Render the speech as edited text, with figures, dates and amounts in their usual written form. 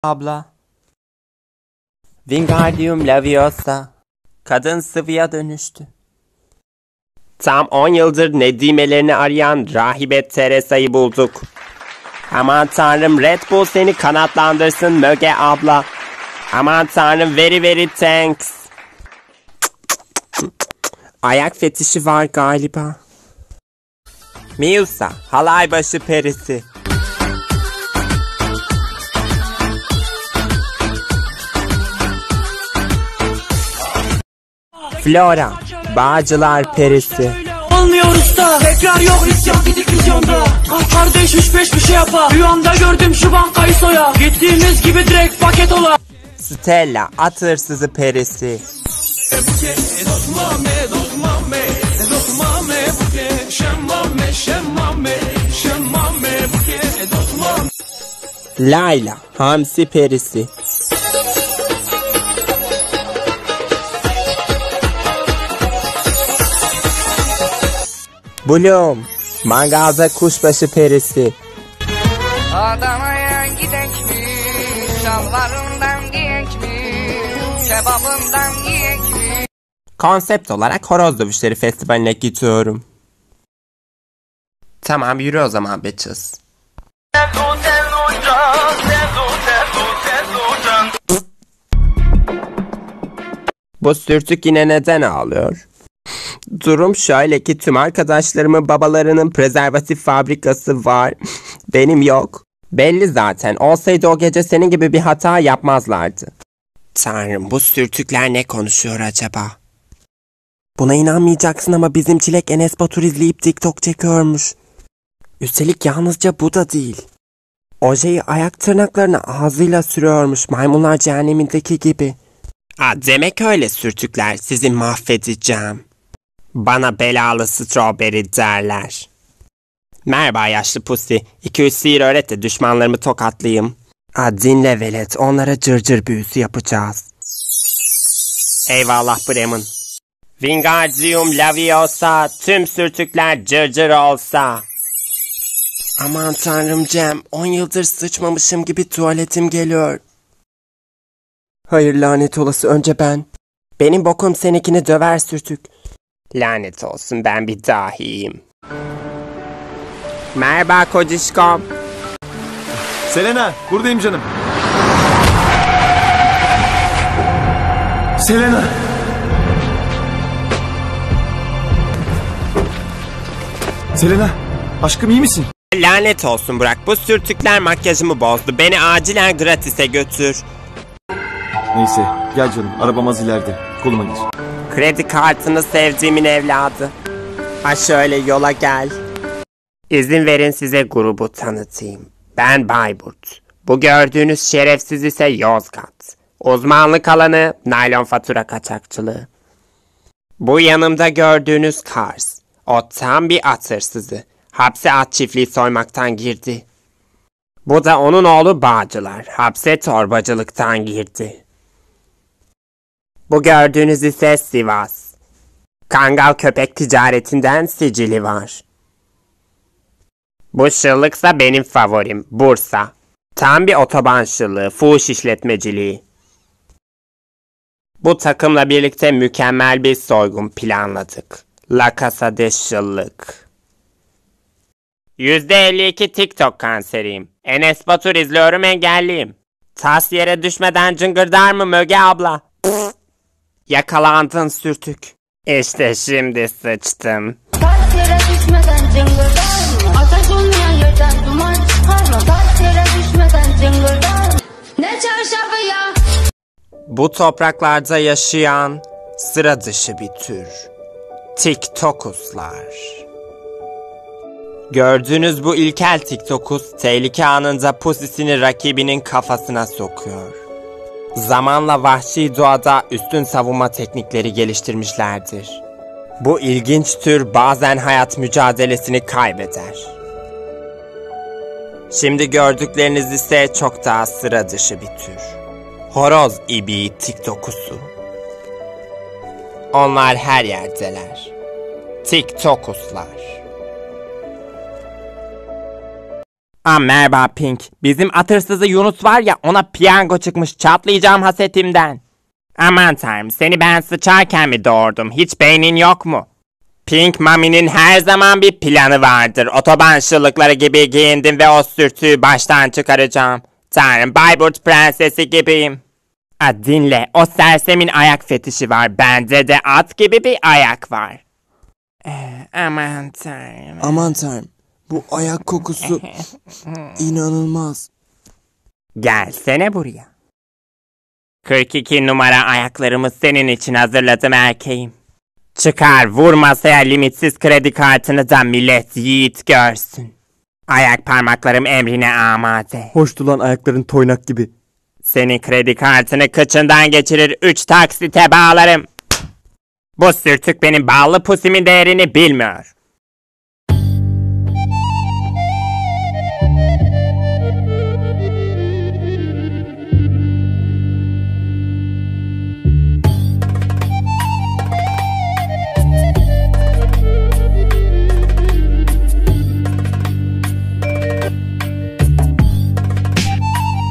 Abla. Wingardium Leviosa. Kadın sıvıya dönüştü. Tam 10 yıldır nedimelerini arayan rahibe Teresa'yı bulduk. Aman tanrım, Red Bull seni kanatlandırsın Möge abla. Aman tanrım, very thanks. Ayak fetişi var galiba. Miusa, halay başı perisi. Flora, Bağcılar perisi. Olmuyoruz da tekrar yok isyan gidik vizyonda. Kardeş 3-5 bir şey yapa. Rüyamda gördüm şu bankayı soya. Gittiğimiz gibi direkt paket ola. Stella, at hırsızı perisi. Layla, hamsi perisi. Bloom, mangalda kuşbaşı perisi. Adana'ya gidek mi? Şalvarından giyek mi? Kebabından giyek mi? Konsept olarak Horoz Dövüşleri Festivali'ne gidiyorum. Tamam, yürü o zaman bitches. Bu sürtük yine neden ağlıyor? Durum şöyle ki tüm arkadaşlarımın babalarının prezervatif fabrikası var. Benim yok. Belli zaten. Olsaydı o gece senin gibi bir hata yapmazlardı. Tanrım, bu sürtükler ne konuşuyor acaba? Buna inanmayacaksın ama bizim Çilek Enes Batur izleyip TikTok çekiyormuş. Üstelik yalnızca bu da değil. Ojeyi ayak tırnaklarına ağzıyla sürüyormuş, maymunlar cehennemindeki gibi. Demek öyle sürtükler, sizi mahvedeceğim. Bana belalı strawberry derler. Merhaba yaşlı pusi. 2-3 sihir öğret de düşmanlarımı tokatlayayım. Dinle velet, onlara cırcır büyüsü yapacağız. Eyvallah Bremen. Wingardium Leviosa, tüm sürtükler cırcır olsa. Aman tanrım Cem, 10 yıldır sıçmamışım gibi tuvaletim geliyor. Hayır lanet olası, önce ben. Benim bokum seninkini döver sürtük. Lanet olsun, ben bir dahiyim. Merhaba kocişkom. Selena, buradayım canım. Selena. Selena, aşkım iyi misin? Lanet olsun Burak, bu sürtükler makyajımı bozdu. Beni acilen gratis'e götür. Neyse, gel canım, arabam az ileride. Koluma gir. Kredi kartını sevdiğimin evladı. Ha şöyle yola gel. İzin verin size grubu tanıtayım. Ben Bayburt. Bu gördüğünüz şerefsiz ise Yozgat. Uzmanlık alanı naylon fatura kaçakçılığı. Bu yanımda gördüğünüz Kars. O tam bir at hırsızı. Hapse at çiftliği soymaktan girdi. Bu da onun oğlu Bağcılar. Hapse torbacılıktan girdi. Bu gördüğünüz ise Sivas. Kangal köpek ticaretinden sicili var. Bu şıllıksa benim favorim, Bursa. Tam bir otoban şıllığı, fuhuş işletmeciliği. Bu takımla birlikte mükemmel bir soygun planladık. La Casa de şıllık. %52 TikTok kanseriyim. Enes Batur izliyorum, engelliyim. Tas yere düşmeden cıngırdar mı Möge abla? Yakalandın sürtük. İşte şimdi sıçtım. Tas yere düşmeden cıngırdar mı? Ateş olmayan yerden duman çıkar mı? Tas yere düşmeden cıngırdar mı? Ne çarşafı ya? Bu topraklarda yaşayan sıra dışı bir tür. TikTokuslar. Gördüğünüz bu ilkel TikTokus tehlike anında pusisini rakibinin kafasına sokuyor. Zamanla vahşi doğada üstün savunma teknikleri geliştirmişlerdir. Bu ilginç tür bazen hayat mücadelesini kaybeder. Şimdi gördükleriniz ise çok daha sıra dışı bir tür. Horoz ibiği TikTokusu. Onlar her yerdeler. TikTokuslar. Merhaba Pink. Bizim at hırsızı Yunus var ya, ona piyango çıkmış, çatlayacağım hasetimden. Aman tanrım, seni ben sıçarken mi doğurdum, hiç beynin yok mu? Pink Mami'nin her zaman bir planı vardır. Otoban şıllıkları gibi giyindim ve o sürtüyü baştan çıkaracağım. Tanrım, Bayburt prensesi gibiyim. Dinle, o sersemin ayak fetişi var. Bende de at gibi bir ayak var. Aman tanrım. Aman tanrım. Bu ayak kokusu inanılmaz. Gelsene buraya. 42 numara ayaklarımı senin için hazırladım erkeğim. Çıkar, vur masaya limitsiz kredi kartını da millet yiğit görsün. Ayak parmaklarım emrine amade. Hoştu lan ayakların toynak gibi. Senin kredi kartını kıçından geçirir, 3 taksite bağlarım. Bu sürtük benim ballı pusimin değerini bilmiyor.